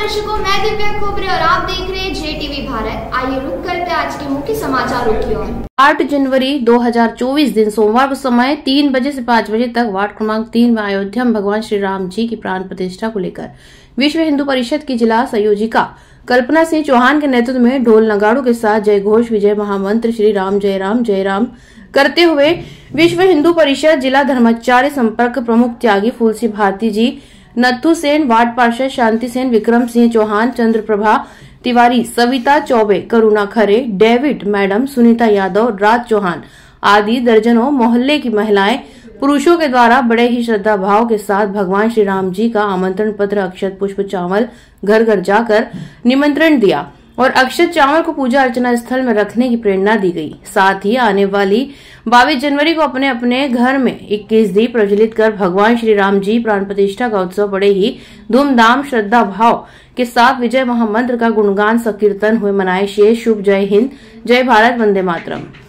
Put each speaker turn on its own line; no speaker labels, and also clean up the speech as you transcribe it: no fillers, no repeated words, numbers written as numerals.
दर्शकों, मैं दिव्या खोबरे और आप देख रहे हैं JTV भारत। आइए रुक करते आज के मुख्य समाचारों की ओर।
8 जनवरी 2024 दिन सोमवार को समय 3 बजे से 5 बजे तक वार्ड क्रमांक 3 में अयोध्या में भगवान श्री राम जी की प्राण प्रतिष्ठा को लेकर विश्व हिंदू परिषद की जिला संयोजिका कल्पना सिंह चौहान के नेतृत्व में ढोल नगाड़ों के साथ जय घोष विजय महामंत्र श्री राम जय राम करते हुए विश्व हिंदू परिषद जिला धर्माचार्य संपर्क प्रमुख त्यागी फूलसी भारती जी, नत्थू सेन, वार्ड पार्षद शांति सेन, विक्रम सिंह चौहान, चंद्रप्रभा तिवारी, सविता चौबे, करुणा खरे, डेविड मैडम, सुनीता यादव, राज चौहान आदि दर्जनों मोहल्ले की महिलाएं पुरुषों के द्वारा बड़े ही श्रद्धा भाव के साथ भगवान श्री राम जी का आमंत्रण पत्र अक्षत पुष्प चावल घर घर जाकर निमंत्रण दिया और अक्षत चावल को पूजा अर्चना स्थल में रखने की प्रेरणा दी गई। साथ ही आने वाली 22 जनवरी को अपने अपने घर में 21 दीप प्रज्वलित कर भगवान श्री राम जी प्राण प्रतिष्ठा का उत्सव बड़े ही धूमधाम श्रद्धा भाव के साथ विजय महामंत्र का गुणगान संकीर्तन हुए मनाए। शेष शुभ। जय हिंद, जय भारत, वंदे मातरम।